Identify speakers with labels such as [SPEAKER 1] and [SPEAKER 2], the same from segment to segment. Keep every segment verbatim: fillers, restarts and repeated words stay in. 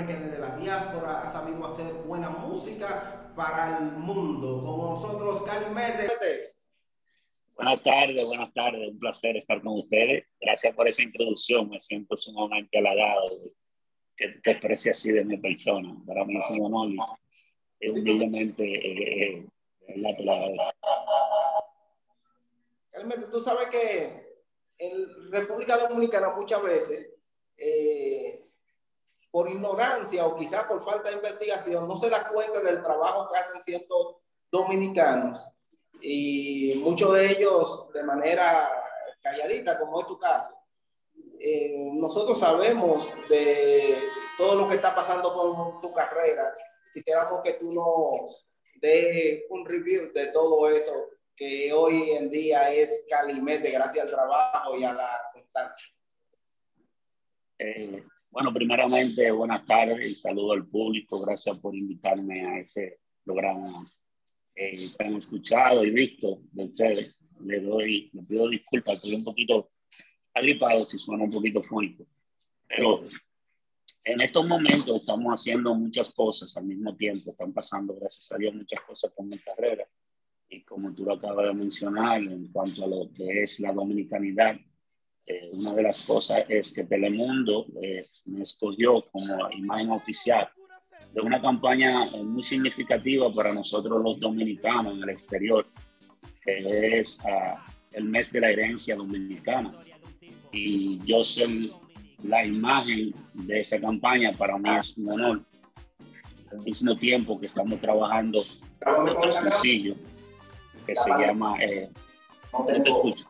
[SPEAKER 1] hombre que desde la diáspora ha sabido hacer buena música para el mundo. Con nosotros, Calimete.
[SPEAKER 2] Buenas tardes, buenas tardes. Un placer estar con ustedes. Gracias por esa introducción. Me siento sumamente halagado que te exprese así de mi persona. Para mí es un honor y humildemente eh, eh, la palabra.
[SPEAKER 1] Calimete, tú sabes que en República Dominicana muchas veces, eh, por ignorancia o quizás por falta de investigación, no se da cuenta del trabajo que hacen ciertos dominicanos, y muchos de ellos de manera calladita, como es tu caso. Eh, nosotros sabemos de todo lo que está pasando con tu carrera. Quisiéramos que tú nos des un review de todo eso que hoy en día es Calimete, gracias al trabajo y a la constancia.
[SPEAKER 2] Eh, bueno, primeramente, buenas tardes y saludo al público. Gracias por invitarme a este programa eh, tan escuchado y visto de ustedes. Le doy, le pido disculpas, estoy un poquito agripado si suena un poquito fónico. Pero en estos momentos estamos haciendo muchas cosas al mismo tiempo. Están pasando, gracias a Dios, muchas cosas con mi carrera. Y como tú lo acabas de mencionar, en cuanto a lo que es la dominicanidad, eh, una de las cosas es que Telemundo eh, me escogió como imagen oficial de una campaña eh, muy significativa para nosotros los dominicanos en el exterior, que es uh, el mes de la herencia dominicana. Y yo ser la imagen de esa campaña para mí es un honor. Al mismo tiempo que estamos trabajando en otro sencillo que se llama eh, no te escucho.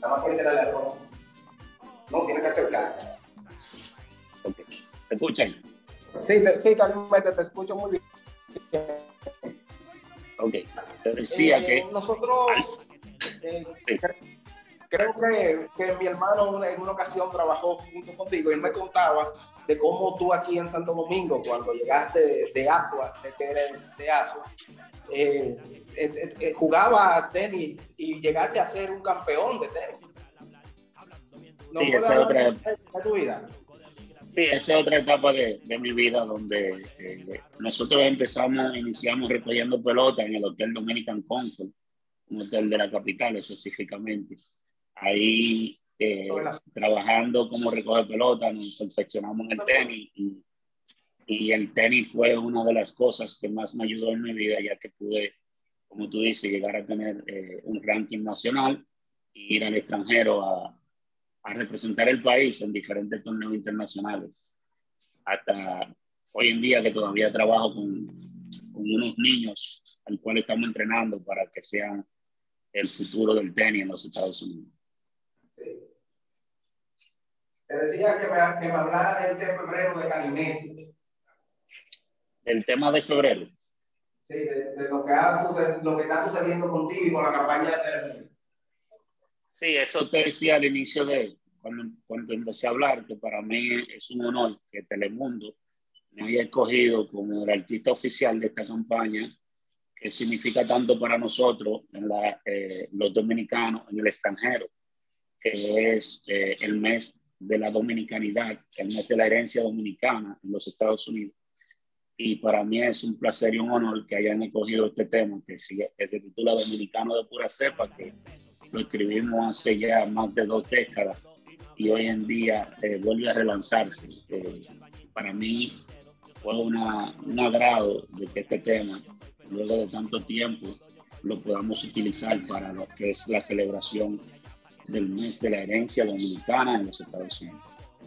[SPEAKER 1] No, tiene que acercar.
[SPEAKER 2] Okay. ¿Te escuchan?
[SPEAKER 1] Sí, te, sí, Calimete, te escucho muy bien.
[SPEAKER 2] Ok, te decía
[SPEAKER 1] eh,
[SPEAKER 2] que...
[SPEAKER 1] Nosotros, eh, sí. creo que, que mi hermano en una ocasión trabajó junto contigo y él me contaba de cómo tú aquí en Santo Domingo, cuando llegaste de, de Asua, sé que eres de Asua, eh, eh, eh, jugaba tenis y llegaste a ser un campeón de tenis. ¿No
[SPEAKER 2] sí,
[SPEAKER 1] puedes
[SPEAKER 2] esa
[SPEAKER 1] hablar
[SPEAKER 2] otra,
[SPEAKER 1] de, de tu vida?
[SPEAKER 2] Sí, esa es otra etapa de, de mi vida donde eh, nosotros empezamos, iniciamos recogiendo pelota en el Hotel Dominican Concord, un hotel de la capital específicamente. Ahí eh, trabajando como recoge pelota, nos perfeccionamos en el tenis y, y el tenis fue una de las cosas que más me ayudó en mi vida, ya que pude, como tú dices, llegar a tener eh, un ranking nacional e ir al extranjero a, a representar el país en diferentes torneos internacionales. Hasta hoy en día que todavía trabajo con, con unos niños al cual estamos entrenando para que sean el futuro del tenis en los Estados Unidos.
[SPEAKER 1] Sí. Te decía que me, que me hablara del tema febrero de Calimete.
[SPEAKER 2] El tema de febrero.
[SPEAKER 1] Sí, de, de lo, que ha suced, lo que está sucediendo contigo y con la campaña de Telemundo.
[SPEAKER 2] Sí, eso te decía al inicio de cuando, cuando empecé a hablar, que para mí es un honor que Telemundo me haya escogido como el artista oficial de esta campaña, que significa tanto para nosotros, en la, eh, los dominicanos, en el extranjero, que es eh, el mes de la dominicanidad, el mes de la herencia dominicana en los Estados Unidos. Y para mí es un placer y un honor que hayan escogido este tema, que, sigue, que se titula Dominicano de Pura Cepa, que lo escribimos hace ya más de dos décadas y hoy en día eh, vuelve a relanzarse. Eh, para mí fue una, un agrado de que este tema, luego de tanto tiempo, lo podamos utilizar para lo que es la celebración del mes de la herencia dominicana en los Estados Unidos.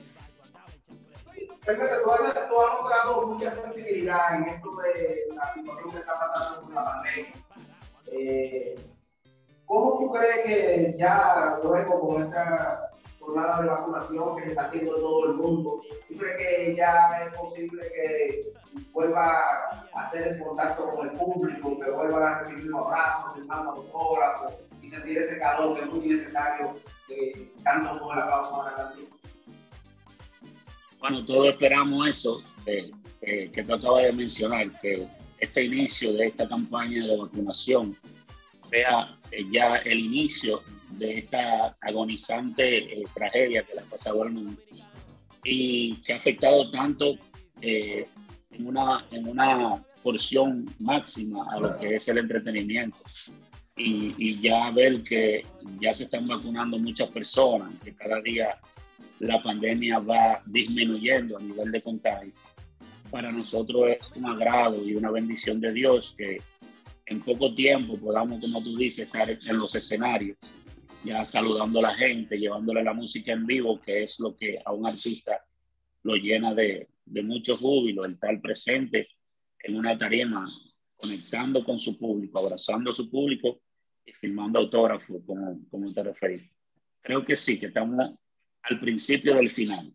[SPEAKER 1] Tú has, tú has mostrado mucha sensibilidad en esto de la situación que está pasando con la pandemia. Eh, ¿Cómo tú crees que ya luego con esta jornada de vacunación que se está haciendo en todo el mundo, tú crees que ya es posible que vuelva a hacer el contacto con el público, que vuelva a recibir un abrazo, firmando autógrafos y sentir ese calor que es muy necesario eh, tanto como el aplauso a la grandeza?
[SPEAKER 2] Bueno, todos esperamos eso eh, eh, que tú acabas de mencionar, que este inicio de esta campaña de vacunación sea eh, ya el inicio de esta agonizante eh, tragedia que le ha pasado al mundo y que ha afectado tanto eh, en, una, en una porción máxima a lo que es el entretenimiento. Y, y ya ver que ya se están vacunando muchas personas, que cada día la pandemia va disminuyendo a nivel de contagio. Para nosotros es un agrado y una bendición de Dios que en poco tiempo podamos, como tú dices, estar en los escenarios, ya saludando a la gente, llevándole la música en vivo, que es lo que a un artista lo llena de, de mucho júbilo, el estar presente en una tarima, conectando con su público, abrazando a su público y firmando autógrafos, como, como te referí. Creo que sí, que estamos al principio del final.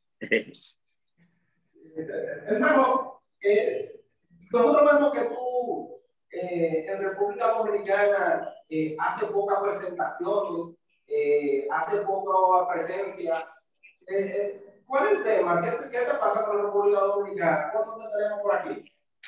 [SPEAKER 1] Hermano, eh, nosotros vemos que tú eh, en República Dominicana eh, hace pocas presentaciones, eh, hace poca presencia. Eh, eh, ¿Cuál es el tema? ¿Qué te, qué te pasa con la República Dominicana? ¿Cuánto te tenemos por aquí?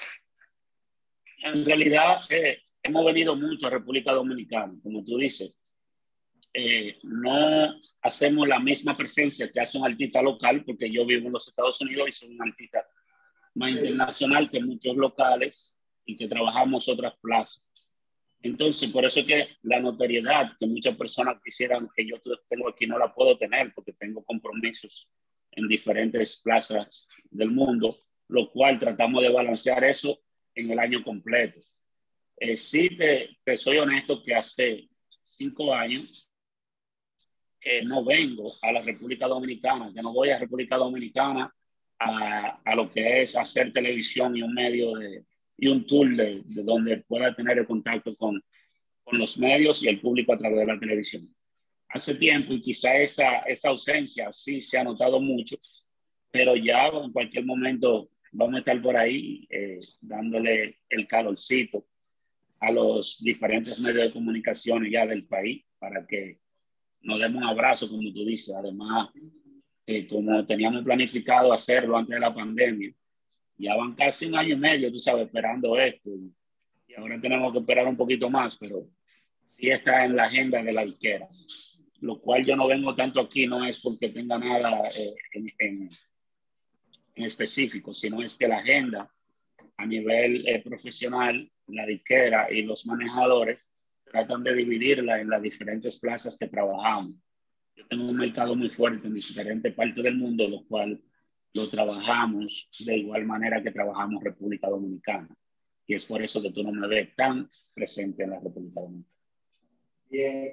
[SPEAKER 2] En realidad, eh, hemos venido mucho a República Dominicana, como tú dices. Eh, no hacemos la misma presencia que hace un artista local, porque yo vivo en los Estados Unidos y soy un artista más sí. internacional que muchos locales y que trabajamos otras plazas. Entonces, por eso es que la notoriedad que muchas personas quisieran que yo tengo aquí no la puedo tener, porque tengo compromisos en diferentes plazas del mundo, lo cual tratamos de balancear eso en el año completo. Eh, sí, te, te soy honesto que hace cinco años que no vengo a la República Dominicana, que no voy a República Dominicana a, a lo que es hacer televisión y un medio de, y un tour de, de donde pueda tener el contacto con, con los medios y el público a través de la televisión. Hace tiempo y quizá esa, esa ausencia sí se ha notado mucho, pero ya en cualquier momento vamos a estar por ahí eh, dándole el calorcito a los diferentes medios de comunicación ya del país para que nos demos un abrazo, como tú dices. Además, eh, como teníamos planificado hacerlo antes de la pandemia, ya van casi un año y medio, tú sabes, esperando esto. Y ahora tenemos que esperar un poquito más, pero sí está en la agenda de la disquera. Lo cual yo no vengo tanto aquí, no es porque tenga nada eh, en, en, en específico, sino es que la agenda a nivel eh, profesional, la disquera y los manejadores tratan de dividirla en las diferentes plazas que trabajamos. Yo tengo un mercado muy fuerte en diferentes partes del mundo, lo cual lo trabajamos de igual manera que trabajamos República Dominicana. Y es por eso que tú no me ves tan presente en la República Dominicana.
[SPEAKER 1] Bien.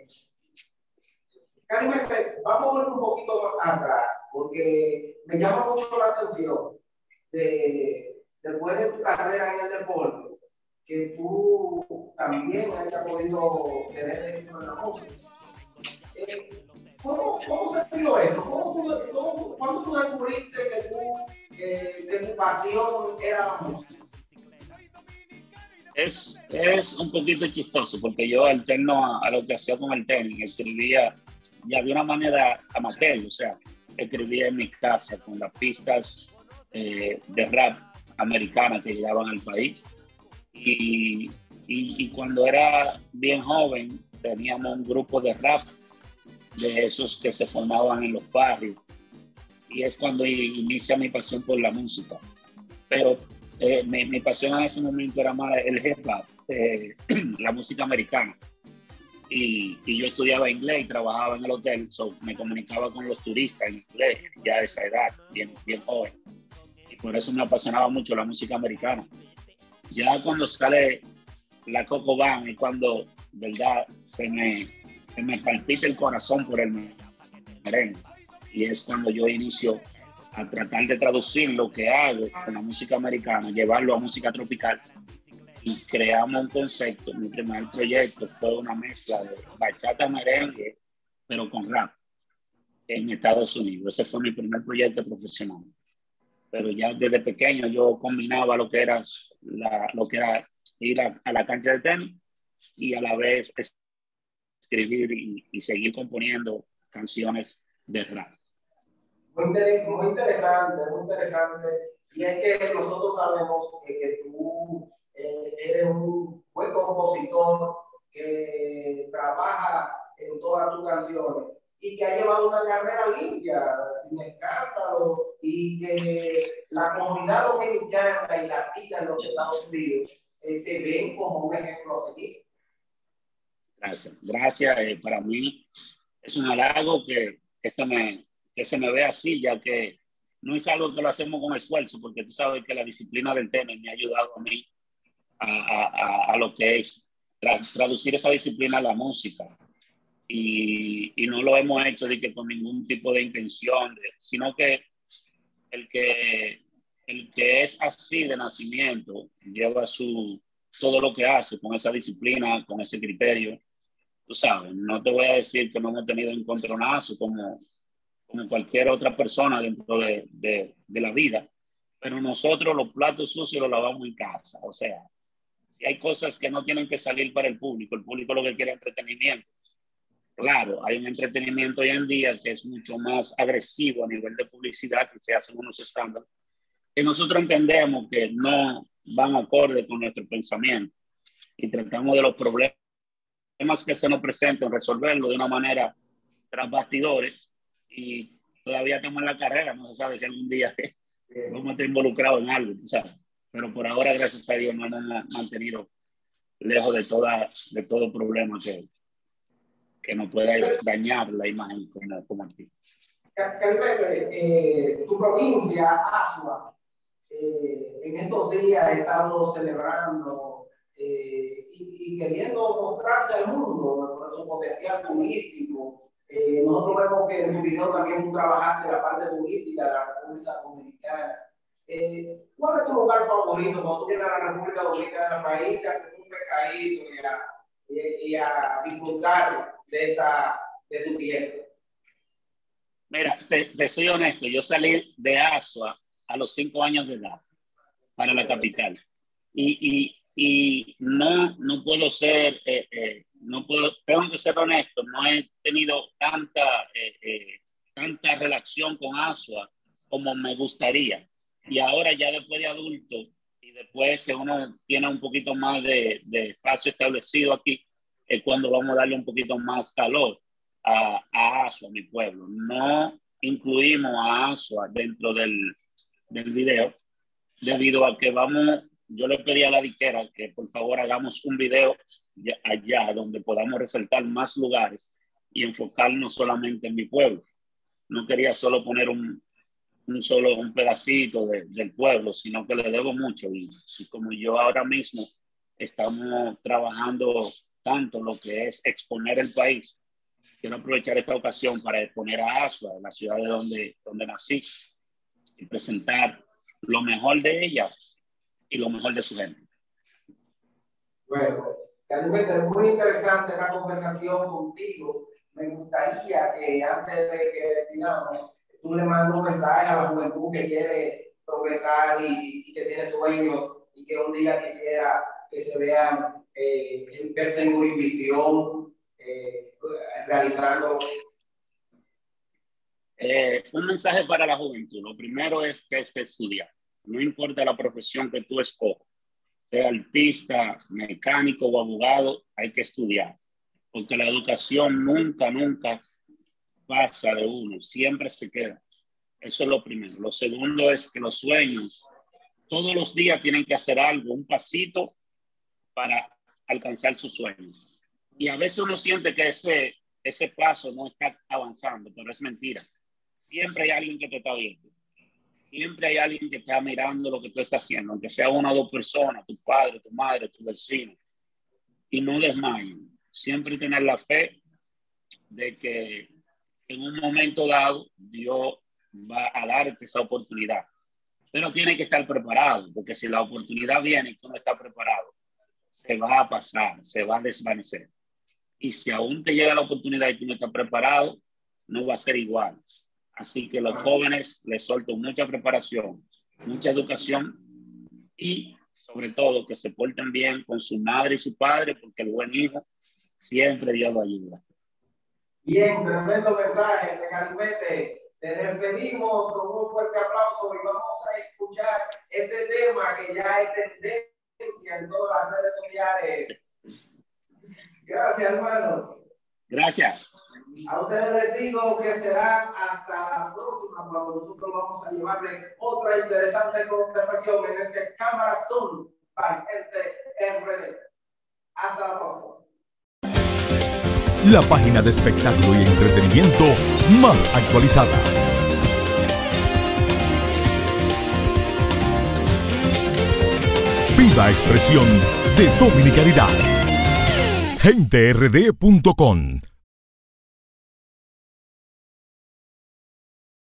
[SPEAKER 1] Carmen, vamos a ver un poquito más atrás, porque me llama mucho la atención de, después de tu carrera en el deporte, que tú también hayas podido tener éxito en la música. Eh, ¿cómo, ¿Cómo se dio eso? ¿Cómo tú, cómo, ¿Cuándo tú descubriste que, tú, eh, que tu pasión era la música?
[SPEAKER 2] Es, es un poquito chistoso, porque yo alterno a, a lo que hacía con el tenis, escribía ya de una manera amateur, o sea, escribía en mi casa con las pistas eh, de rap americana que llegaban al país. Y, y, y cuando era bien joven, teníamos un grupo de rap, de esos que se formaban en los barrios. Y es cuando inicia mi pasión por la música. Pero eh, mi, mi pasión en ese momento era más el hip hop, eh, la música americana. Y, y yo estudiaba inglés y trabajaba en el hotel, so me comunicaba con los turistas en inglés ya a esa edad, bien, bien joven. Y por eso me apasionaba mucho la música americana. Ya cuando sale la Coco Band y cuando, verdad, se me, se me palpita el corazón por el merengue. Y es cuando yo inicio a tratar de traducir lo que hago con la música americana, llevarlo a música tropical. Y creamos un concepto. Mi primer proyecto fue una mezcla de bachata merengue, pero con rap en Estados Unidos. Ese fue mi primer proyecto profesional. Pero ya desde pequeño yo combinaba lo que era, la, lo que era ir a, a la cancha de tenis y a la vez escribir y, y seguir componiendo canciones de rap.
[SPEAKER 1] Muy, inter muy interesante, muy interesante. Y es que nosotros sabemos que, que tú eh, eres un buen compositor que trabaja en todas tus canciones. y que ha llevado una carrera limpia, sin escándalo, y que la comunidad dominicana y latina en los Estados Unidos eh, te ven como un ejemplo a seguir.
[SPEAKER 2] Gracias. Gracias. Eh, para mí es un halago que, que, se me, que se me ve así, ya que no es algo que lo hacemos con esfuerzo, porque tú sabes que la disciplina del tenis me ha ayudado a mí a, a, a lo que es tra traducir esa disciplina a la música. Y, y no lo hemos hecho de que con ningún tipo de intención, de, sino que el, que el que es así de nacimiento lleva su, todo lo que hace con esa disciplina, con ese criterio. Tú sabes, no te voy a decir que no hemos tenido encontronazo como, como cualquier otra persona dentro de, de, de la vida, pero nosotros los platos sucios los lavamos en casa. O sea, si hay cosas que no tienen que salir para el público, el público lo que quiere es entretenimiento. Claro, hay un entretenimiento hoy en día que es mucho más agresivo a nivel de publicidad, que se hacen unos estándares, que nosotros entendemos que no van acorde con nuestro pensamiento y tratamos de los problemas que se nos presenten, resolverlo de una manera tras bastidores, y todavía estamos en la carrera, no se sabe si algún día vamos a estar involucrados en algo, ¿sabes? Pero por ahora, gracias a Dios, nos hemos mantenido lejos de, toda, de todo problema que, que nos pueda dañar la imagen como, como artista.
[SPEAKER 1] Calvete, eh, tu provincia, Asua, eh, en estos días ha estado celebrando eh, y, y queriendo mostrarse al mundo por su potencial turístico. Eh, nosotros vemos que en tu video también tú trabajaste la parte turística de la República Dominicana. Eh, ¿Cuál es tu lugar favorito cuando tú vienes a la República Dominicana para irte a un pescadito y a, y, y a disfrutar de, esa, de tu tierra?
[SPEAKER 2] Mira, te, te soy honesto, yo salí de Asua a los cinco años de edad para la capital. Y, y, y no, no puedo ser, eh, eh, no puedo, tengo que ser honesto, no he tenido tanta, eh, eh, tanta relación con Asua como me gustaría. Y ahora ya después de adulto y después que uno tiene un poquito más de, de espacio establecido aquí, es cuando vamos a darle un poquito más calor a, a Asua, mi pueblo. No incluimos a Asua dentro del, del video, debido a que vamos, yo le pedí a la diquera que por favor hagamos un video allá donde podamos resaltar más lugares y enfocarnos solamente en mi pueblo. No quería solo poner un, un solo un pedacito de, del pueblo, sino que le debo mucho. Y, y como yo ahora mismo estamos trabajando tanto lo que es exponer el país, quiero aprovechar esta ocasión para exponer a Asua, la ciudad de donde, donde nací, y presentar lo mejor de ella y lo mejor de su gente.
[SPEAKER 1] Bueno, Carlos, es muy interesante la conversación contigo. Me gustaría que antes de que despidamos, tú le mandes un mensaje a la juventud que quiere progresar y, y que tiene sueños y que un día quisiera que se vean eh, verse en Univisión eh, realizando.
[SPEAKER 2] Eh, un mensaje para la juventud. Lo primero es que es que estudiar. No importa la profesión que tú escojas, sea artista, mecánico o abogado, hay que estudiar. Porque la educación nunca, nunca pasa de uno, siempre se queda. Eso es lo primero. Lo segundo es que los sueños, todos los días tienen que hacer algo, un pasito para alcanzar sus sueños. Y a veces uno siente que ese, ese paso no está avanzando, pero es mentira. Siempre hay alguien que te está viendo. Siempre hay alguien que está mirando lo que tú estás haciendo, aunque sea una o dos personas, tu padre, tu madre, tu vecino. Y no desmayen. Siempre tener la fe de que en un momento dado Dios va a darte esa oportunidad. Pero tiene que estar preparado, porque si la oportunidad viene y tú no estás preparado, se va a pasar, se va a desvanecer. Y si aún te llega la oportunidad y tú no estás preparado, no va a ser igual. Así que los jóvenes les suelto mucha preparación, mucha educación y sobre todo que se porten bien con su madre y su padre, porque el buen hijo siempre Dios lo ayuda.
[SPEAKER 1] Bien, tremendo mensaje de Calvete. Te despedimos con un fuerte aplauso y vamos a escuchar este tema que ya es tendencia en todas las redes sociales. Gracias, hermano.
[SPEAKER 2] Gracias.
[SPEAKER 1] A ustedes les digo que será hasta la próxima, cuando nosotros vamos a llevarle otra interesante conversación en este Cámara Zoom para Gente R D. Hasta la próxima.
[SPEAKER 3] La página de espectáculo y entretenimiento más actualizada. Viva expresión de dominicanidad. gente r d punto com